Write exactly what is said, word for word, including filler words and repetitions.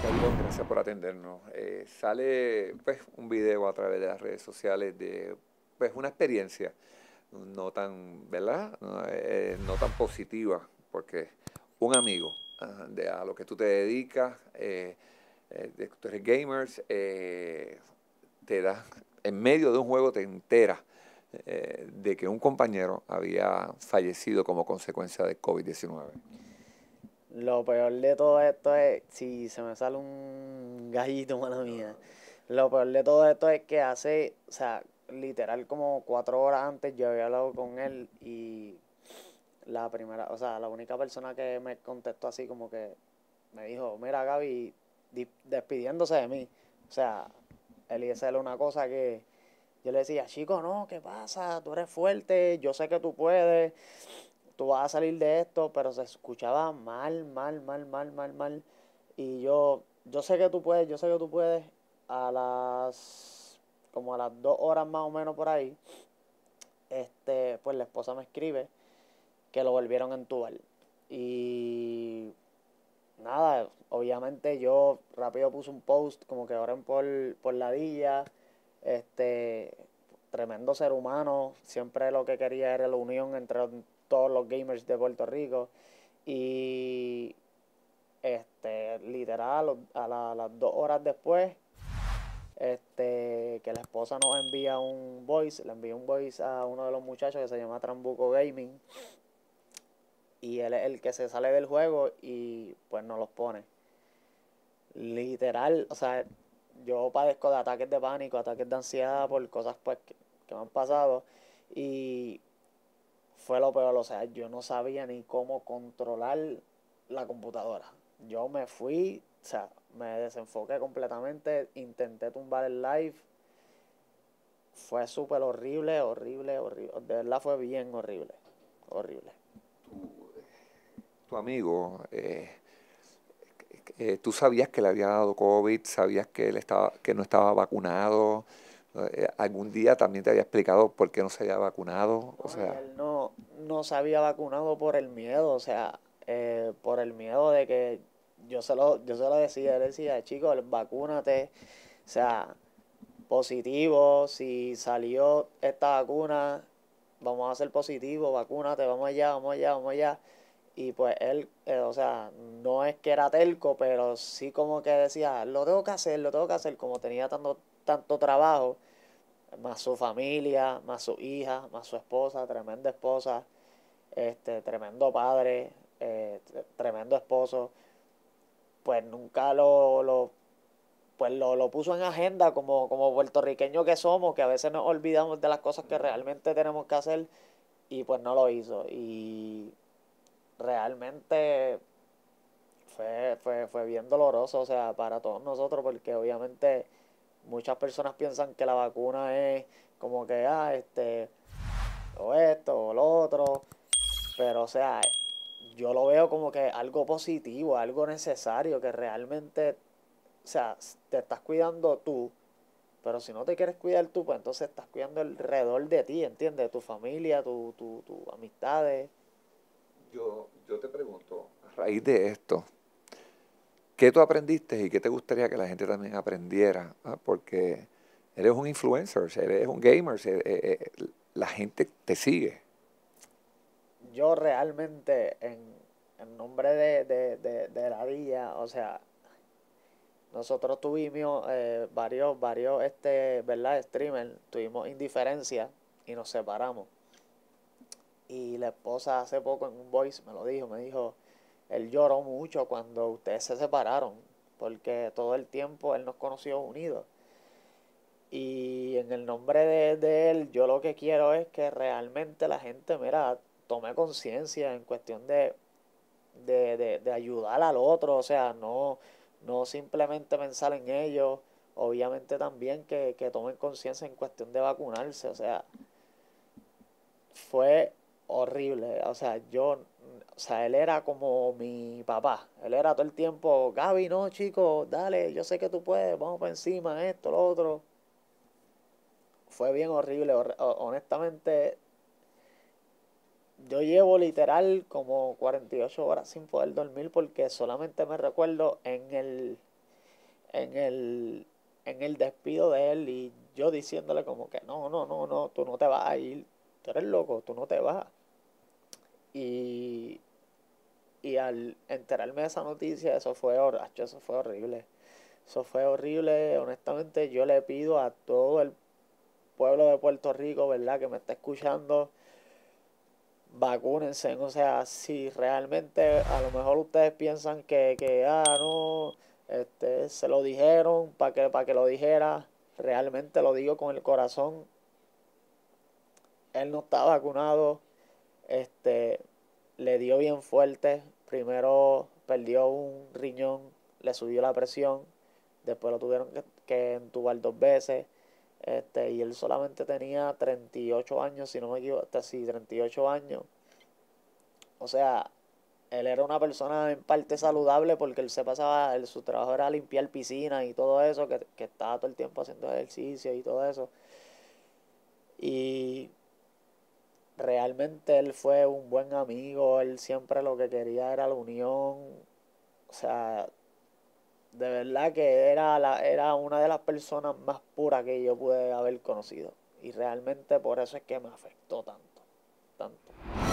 Saludos, gracias por atendernos. Eh, sale pues un video a través de las redes sociales de pues una experiencia no tan, ¿verdad? No, eh, no tan positiva, porque un amigo ah, de a lo que tú te dedicas, eh, eh, de que tú eres gamers, eh, te da, en medio de un juego te enteras eh, de que un compañero había fallecido como consecuencia de COVID diecinueve. Lo peor de todo esto es, si se me sale un gallito, mala mía, lo peor de todo esto es que hace, o sea, literal como cuatro horas antes yo había hablado con él y la primera, o sea, la única persona que me contestó así como que me dijo, mira Gaby, di- despidiéndose de mí. O sea, Eliezer era una cosa que yo le decía, chico, no, ¿qué pasa? Tú eres fuerte, yo sé que tú puedes, tú vas a salir de esto, pero se escuchaba mal, mal, mal, mal, mal, mal. Y yo, yo sé que tú puedes, yo sé que tú puedes. A las, como a las dos horas más o menos por ahí, este, pues la esposa me escribe que lo volvieron a entubar. Y nada, obviamente yo rápido puse un post como que oren por, por la Dilla, este, tremendo ser humano, siempre lo que quería era la unión entre todos los gamers de Puerto Rico y este, literal a, la- a las dos horas después, este, que la esposa nos envía un voice, le envía un voice a uno de los muchachos que se llama Trambuco Gaming y él es el que se sale del juego y pues nos los pone. Literal, o sea, yo padezco de ataques de pánico, ataques de ansiedad por cosas pues que, que me han pasado y fue lo peor, o sea, yo no sabía ni cómo controlar la computadora. Yo me fui, o sea, me desenfoqué completamente, intenté tumbar el live, fue súper horrible, horrible, horrible, de verdad fue bien horrible, horrible. Tu amigo, eh, eh, tú sabías que le había dado COVID, sabías que él estaba, que no estaba vacunado. Eh, algún día también te había explicado por qué no se había vacunado. O No, y sea, él no, no se había vacunado por el miedo, o sea, eh, por el miedo de que yo se lo, yo se lo decía, él decía, chicos, vacúnate, o sea, positivo, si salió esta vacuna, vamos a ser positivo, vacúnate, vamos allá, vamos allá, vamos allá. Y pues él, eh, o sea, no es que era terco, pero sí como que decía, lo tengo que hacer, lo tengo que hacer, como tenía tanto, tanto trabajo, más su familia, más su hija, más su esposa, tremenda esposa, este, tremendo padre, eh, tremendo esposo, pues nunca lo, lo pues lo, lo puso en agenda como, como puertorriqueños que somos, que a veces nos olvidamos de las cosas que realmente tenemos que hacer y pues no lo hizo. Y realmente fue, fue, fue bien doloroso, o sea, para todos nosotros, porque obviamente muchas personas piensan que la vacuna es como que, ah, este, o esto, o lo otro, pero o sea, yo lo veo como que algo positivo, algo necesario, que realmente, o sea, te estás cuidando tú. Pero si no te quieres cuidar tú, pues entonces estás cuidando alrededor de ti, ¿entiendes? Tu familia, tu, tu, tu amistades. yo, yo te pregunto, a raíz de esto, ¿qué tú aprendiste y qué te gustaría que la gente también aprendiera? Ah, porque eres un influencer, eres un gamer, eh, eh, eh, la gente te sigue. Yo realmente, en, en nombre de, de, de, de la villa, o sea, nosotros tuvimos eh, varios, varios, este, ¿verdad? Streamers, tuvimos indiferencia y nos separamos. Y la esposa hace poco en un voice me lo dijo, me dijo, él lloró mucho cuando ustedes se separaron, porque todo el tiempo él nos conoció unidos. Y en el nombre de, de él, yo lo que quiero es que realmente la gente, mira, tome conciencia en cuestión de, de, de, de ayudar al otro, o sea, no, no simplemente pensar en ellos, obviamente también que, que tomen conciencia en cuestión de vacunarse, o sea, fue horrible. O sea, yo, o sea, él era como mi papá. Él era todo el tiempo, Gaby, no, chico, dale, yo sé que tú puedes, vamos para encima, esto, lo otro. Fue bien horrible. Honestamente, yo llevo literal como cuarenta y ocho horas sin poder dormir porque solamente me recuerdo en el, en el, en el despido de él y yo diciéndole como que no, no, no, no, tú no te vas a ir, tú eres loco, tú no te vas. Y, y al enterarme de esa noticia, eso fue, hor- acho, eso fue horrible. Eso fue horrible, honestamente yo le pido a todo el pueblo de Puerto Rico, ¿verdad? Que me está escuchando, vacúnense, o sea, si realmente a lo mejor ustedes piensan que, que ah, no, este, se lo dijeron para que, para que lo dijera, realmente lo digo con el corazón, él no está vacunado, este, le dio bien fuerte, primero perdió un riñón, le subió la presión, después lo tuvieron que, que entubar dos veces, este, y él solamente tenía treinta y ocho años, si no me equivoco, sí, treinta y ocho años. O sea, él era una persona en parte saludable porque él se pasaba, él, su trabajo era limpiar piscinas y todo eso, que, que estaba todo el tiempo haciendo ejercicio y todo eso. Y realmente él fue un buen amigo, él siempre lo que quería era la unión. O sea, de verdad que era, la, era una de las personas más puras que yo pude haber conocido. Y realmente por eso es que me afectó tanto, tanto.